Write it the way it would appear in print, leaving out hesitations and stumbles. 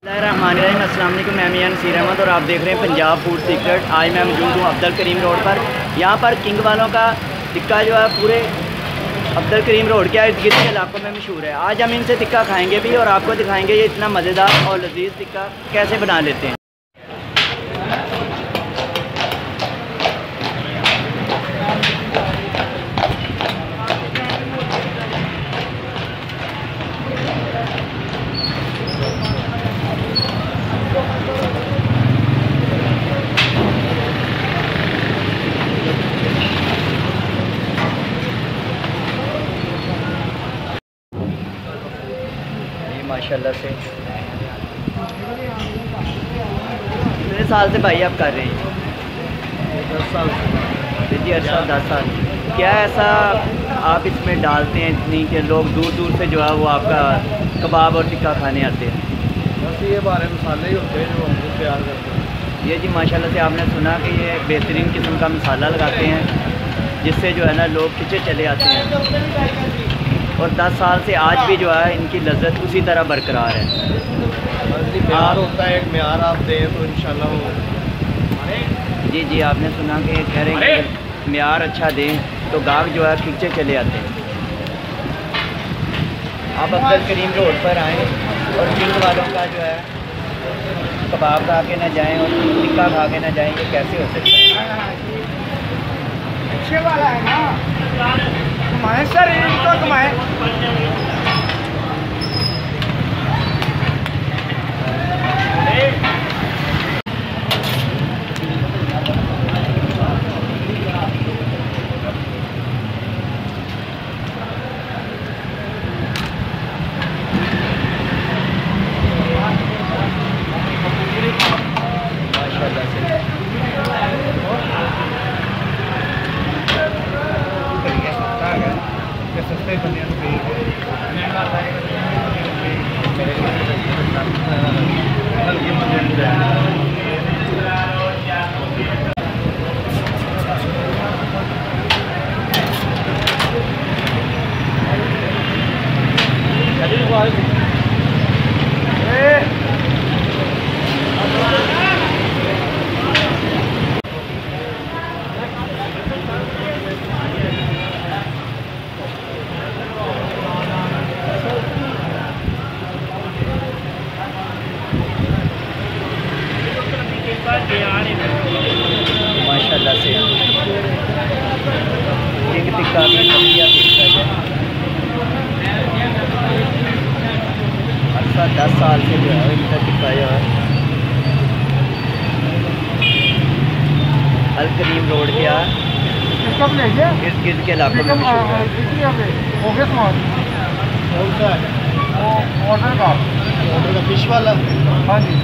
अस्सलाम वालेकुम, मैं मियां नसीर अहमद और आप देख रहे हैं पंजाब फूड सीक्रेट। आज मैं मौजूद हूँ अब्दुल करीम रोड पर। यहाँ पर किंग वालों का टिक्का जो है पूरे अब्दुल करीम रोड के इर्द गिर्द के इलाकों में मशहूर है। आज हम इनसे टिक्का खाएंगे भी और आपको दिखाएंगे ये इतना मज़ेदार और लजीज टिक्का कैसे बना लेते हैं। माशाल्लाह से कितने साल से भाई आप कर रहे हैं? 10 साल जी, 10 साल। क्या ऐसा आप इसमें डालते हैं इतनी कि लोग दूर दूर से जो है वो आपका कबाब और टिक्का खाने आते हैं? बस ये बारे मसाले ही होते हैं जो हम खुद तैयार करते हैं। ये जी माशाल्लाह से आपने सुना कि ये बेहतरीन किस्म का मसाला लगाते हैं जिससे जो है ना लोग खिंचे चले आते हैं और 10 साल से आज भी जो है इनकी लज्जत उसी तरह बरकरार है। म्यार होता है, एक म्यार आप दें तो इंशाल्लाह वो। जी, आपने सुना कि कह रहे हैं कि म्यार अच्छा दें तो गाहक जो है खिंचे चले आते हैं। आप अब्दुल करीम रोड पर आएँ और किंग वालों का जो है कबाब खा के ना जाएँ और टिक्का खा के ना जाएँ, ये कैसे हो सकता है? अच्छे वाला है ना, कमाए सर, इनको कमाए। माशाल्लाह से चिकन टिक्का भी बढ़िया टिक्का है। अच्छा 10 साल से जो है इनका टिक्का जो है अल करीम रोड के इर्द गिर्द के इलाकों में मशहूर है। ऑर्डर का फिश वाला। हाँ जी,